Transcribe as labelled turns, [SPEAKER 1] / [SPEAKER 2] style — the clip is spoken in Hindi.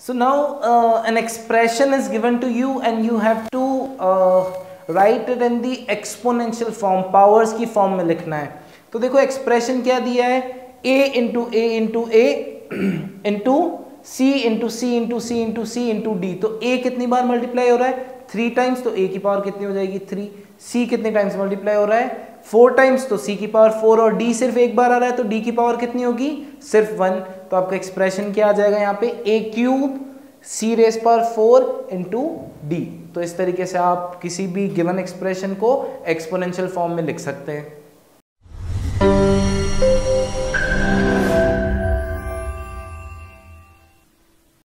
[SPEAKER 1] So now an expression is given to you and you have to write it in the exponential form, powers की फॉर्म में लिखना है। तो देखो एक्सप्रेशन क्या दिया है, a into a into a into c into c into c into c into d। तो a कितनी बार मल्टीप्लाई हो रहा है, 3 टाइम्स, तो a की पावर कितनी हो जाएगी 3। c कितने टाइम्स मल्टीप्लाई हो रहा है 4 टाइम्स, तो c की पावर 4, और d सिर्फ एक बार आ रहा है तो d की पावर कितनी होगी सिर्फ 1। तो आपका एक्सप्रेशन क्या आ जाएगा यहाँ पे, a cube c raise power 4 into d। तो इस तरीके से आप किसी भी गिवन एक्सप्रेशन को एक्सपोनेंशियल फॉर्म में लिख सकते हैं।